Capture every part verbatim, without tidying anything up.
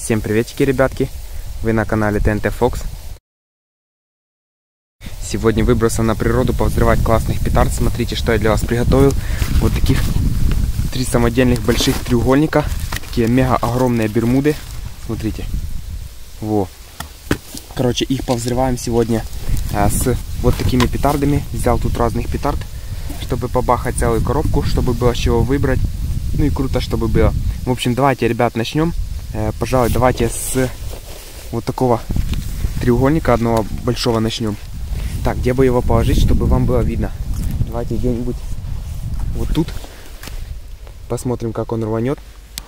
Всем приветики, ребятки! Вы на канале тэ эн тэ Fox. Сегодня выбрался на природу повзрывать классных петард. Смотрите, что я для вас приготовил. Вот таких три самодельных больших треугольника. Такие мега огромные бермуды. Смотрите. Во. Короче, их повзрываем сегодня а, с вот такими петардами. Взял тут разных петард, чтобы побахать целую коробку, чтобы было с чего выбрать. Ну и круто, чтобы было. В общем, давайте, ребят, начнем. Э, пожалуй, давайте с вот такого треугольника одного большого начнем. Так, где бы его положить, чтобы вам было видно? Давайте где-нибудь вот тут. Посмотрим, как он рванет.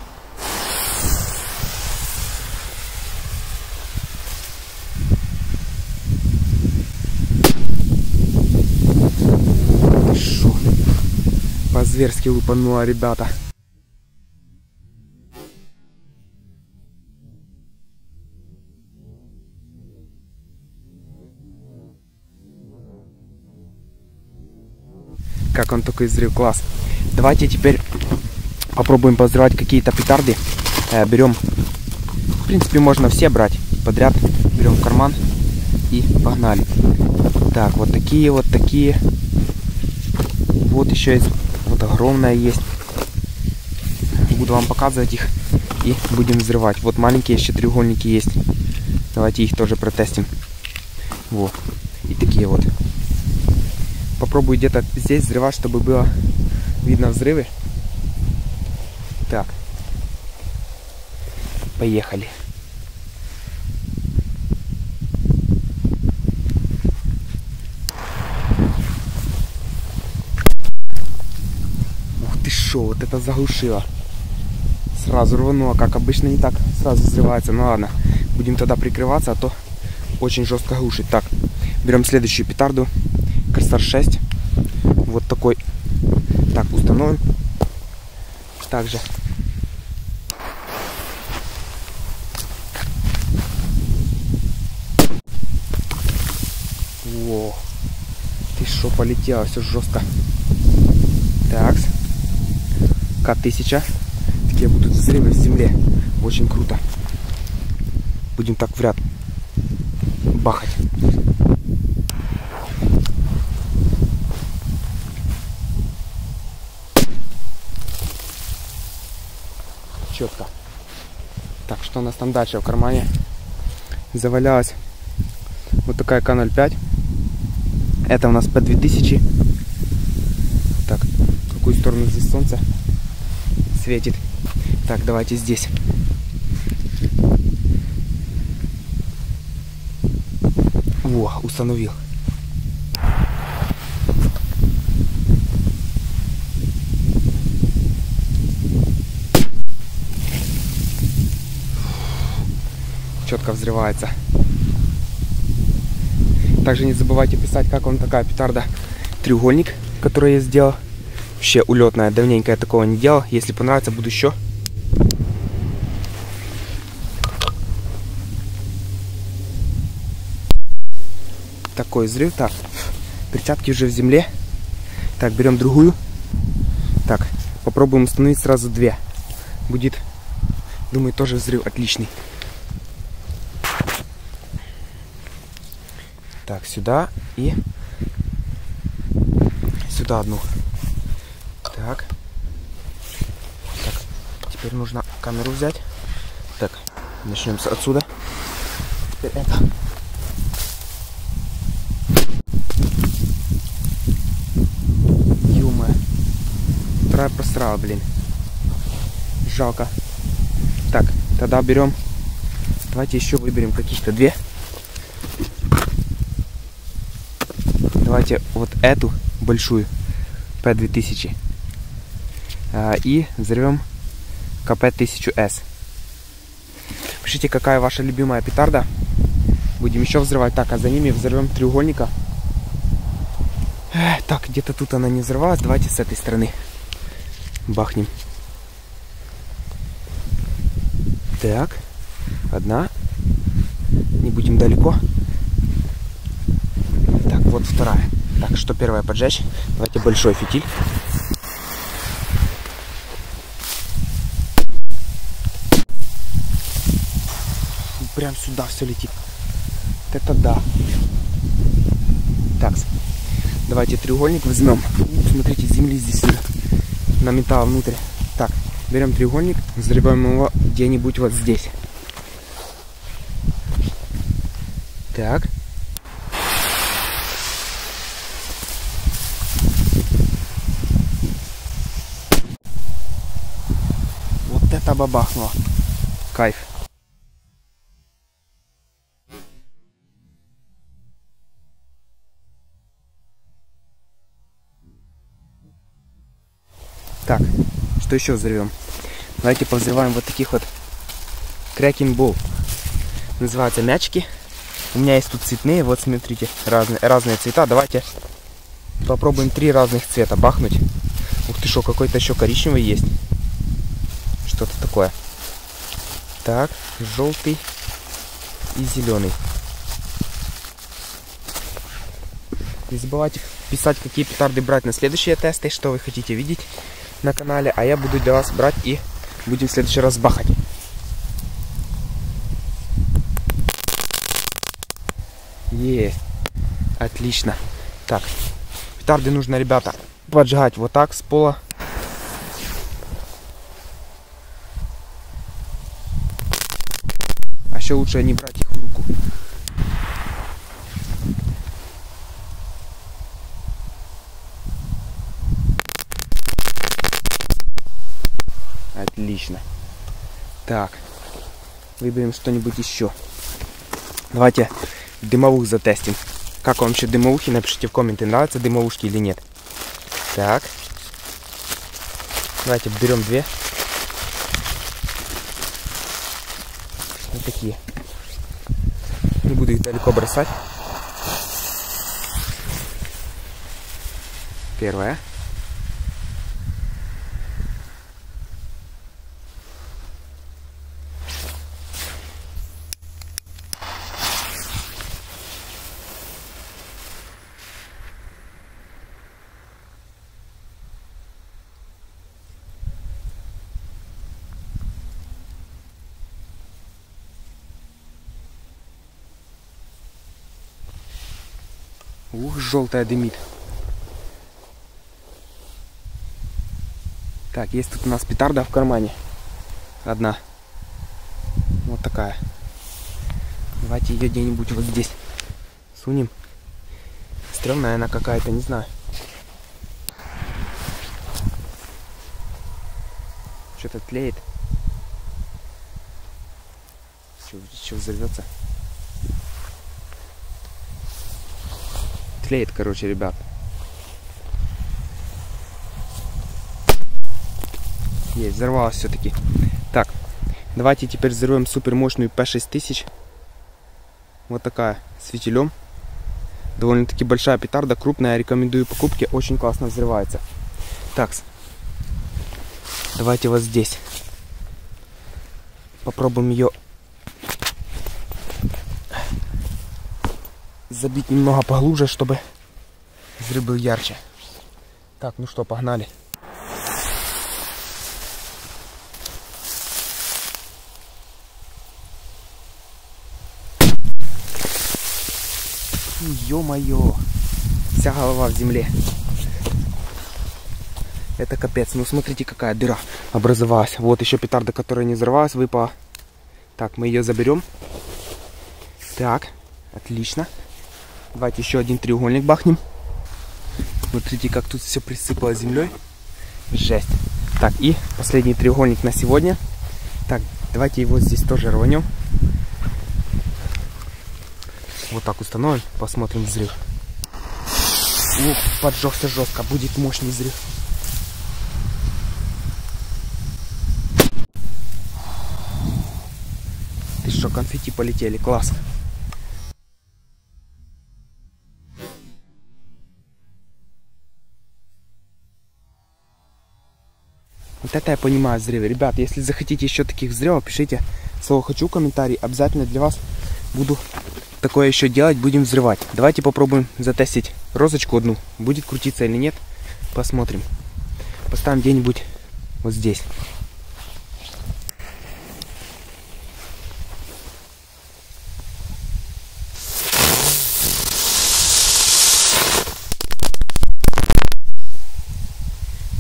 Шо? По-зверски лупануло, ребята. Как он такой взрыв, класс. Давайте теперь попробуем повзрывать какие-то петарды. Э, берем, в принципе, можно все брать подряд. Берем в карман и погнали. Так, вот такие, вот такие. Вот еще есть, вот огромная есть. Буду вам показывать их и будем взрывать. Вот маленькие еще треугольники есть. Давайте их тоже протестим. Вот. И такие вот. Попробую где-то здесь взрывать, чтобы было видно взрывы. Так. Поехали. Ух ты шо, вот это заглушило. Сразу рвануло, как обычно не так сразу взрывается. Ну ладно, будем тогда прикрываться, а то очень жестко глушит. Так, берем следующую петарду. Корсар шесть. Вот такой. Так, установим. Также. Во. Ты шо, полетело, все жестко. Так. К тысяча. Такие будут взрывы в земле. Очень круто. Будем так в ряд бахать. Четко. Так, что у нас там дальше в кармане? Завалялась вот такая ка ноль пять. Это у нас пэ две тысячи. Так, в какую сторону здесь солнце светит? Так, давайте здесь. Во, установил. Четко взрывается. Также не забывайте писать, как вам такая петарда треугольник, который я сделал. Вообще улетная, давненько я такого не делал. Если понравится, буду еще. Такой взрыв. Так, перчатки уже в земле. Так, берем другую. Так, попробуем установить сразу две. Будет, думаю, тоже взрыв отличный. Так, сюда и сюда одну. Так. Так, теперь нужно камеру взять. Так, начнем отсюда. Теперь это. Ё-моё. Вторая просрала, блин. Жалко. Так, тогда берем. Давайте еще выберем каких-то две. Давайте вот эту большую пэ две тысячи а, и взорвем ка пэ тысячу эс. Пишите, какая ваша любимая петарда. Будем еще взрывать. Так, а за ними взорвем треугольника. Эх, так, где-то тут она не взорвалась. Давайте с этой стороны бахнем. Так, одна. Не будем далеко. Вот вторая. Так, что первая поджечь? Давайте большой фитиль. прям сюда все летит. Вот это да. Так, давайте треугольник возьмем. Смотрите, земли здесь на металл внутрь. Так, берем треугольник, взрываем его где-нибудь вот здесь. Так. Вот это бабахнуло. Кайф. Так, что еще взрывем? Давайте повзрываем вот таких вот Cracking Ball. Называются мячики. У меня есть тут цветные, вот смотрите, разные, разные цвета. Давайте попробуем три разных цвета бахнуть. Ух ты, что, какой-то еще коричневый есть. Что-то такое. Так, желтый и зеленый. Не забывайте писать, какие петарды брать на следующие тесты, что вы хотите видеть на канале, а я буду для вас брать и будем в следующий раз бахать. Есть. Отлично. Так, петарды нужно, ребята, поджигать вот так с пола. А еще лучше не брать их в руку. Отлично. Так, выберем что-нибудь еще. Давайте дымовых затестим. Как вам вообще дымовухи? Напишите в комменты, нравятся дымовушки или нет. Так. Давайте берем две. Вот такие. Не буду их далеко бросать. Первая. Ух, желтая дымит. Так, есть тут у нас петарда в кармане. Одна. Вот такая. Давайте ее где-нибудь вот здесь сунем. Стрёмная она какая-то, не знаю. Что-то тлеет. Что взорвется? Тлеет, короче, ребят. Есть, взорвалась все-таки. Так, давайте теперь взорвем супер мощную пэ шесть тысяч. Вот такая, с фитилем. Довольно-таки большая петарда, крупная, рекомендую покупки, очень классно взрывается. Так, давайте вот здесь попробуем ее забить немного поглубже, чтобы взрыв был ярче. Так, ну что, погнали. Ё-моё, вся голова в земле. Это капец. Ну смотрите, какая дыра образовалась. Вот еще петарда, которая не взорвалась, выпала. Так, мы ее заберем. Так, отлично. Давайте еще один треугольник бахнем. Смотрите, как тут все присыпало землей. Жесть. Так, и последний треугольник на сегодня. Так, давайте его здесь тоже рванем. Вот так установим, посмотрим взрыв. Ух, поджегся жестко, будет мощный взрыв. Ты что, конфетти полетели, класс. Вот это я понимаю взрывы. Ребят, если захотите еще таких взрывов, пишите слово «хочу» в комментарии. Обязательно для вас буду такое еще делать, будем взрывать. Давайте попробуем затестить розочку одну. Будет крутиться или нет, посмотрим. Поставим где-нибудь вот здесь.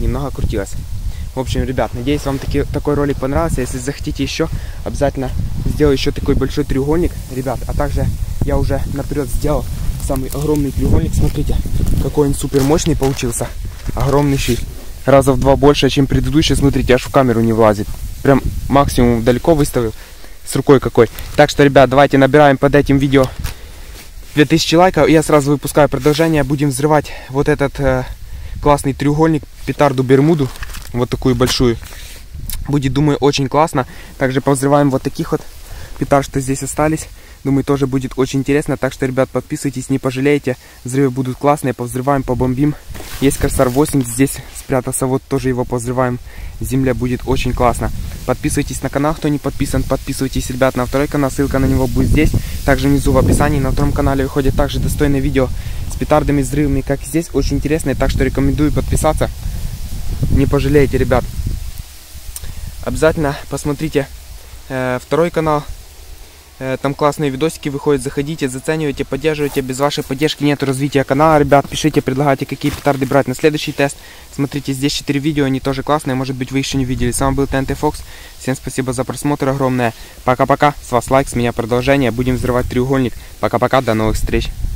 немного крутилась. В общем, ребят, надеюсь, вам таки, такой ролик понравился. Если захотите еще, обязательно сделаю еще такой большой треугольник, ребят. А также я уже наперед сделал самый огромный треугольник. Смотрите, какой он супер мощный получился. Огромнейший. Раза в два больше, чем предыдущий. Смотрите, аж в камеру не влазит. Прям максимум далеко выставил. С рукой какой. Так что, ребят, давайте набираем под этим видео две тысячи лайков. И я сразу выпускаю продолжение. Будем взрывать вот этот э, классный треугольник, петарду Бермуду. Вот такую большую. Будет, думаю, очень классно. Также повзрываем вот таких вот петард, что здесь остались. Думаю, тоже будет очень интересно. Так что, ребят, подписывайтесь, не пожалеете. Взрывы будут классные. Повзрываем, побомбим. Есть Корсар восемь здесь спрятался. Вот тоже его повзрываем. Земля будет очень классно. Подписывайтесь на канал, кто не подписан. Подписывайтесь, ребят, на второй канал. Ссылка на него будет здесь. Также внизу в описании. На втором канале выходит также достойное видео с петардами, взрывами, как и здесь. Очень интересное. Так что рекомендую подписаться. Не пожалеете, ребят. Обязательно посмотрите э, второй канал. Э, там классные видосики выходят. Заходите, заценивайте, поддерживайте. Без вашей поддержки нет развития канала, ребят. Пишите, предлагайте, какие петарды брать на следующий тест. Смотрите, здесь четыре видео, они тоже классные. Может быть, вы еще не видели. С вами был ТНТ Фокс. Всем спасибо за просмотр огромное. Пока-пока. С вас лайк, с меня продолжение. Будем взрывать треугольник. Пока-пока, до новых встреч.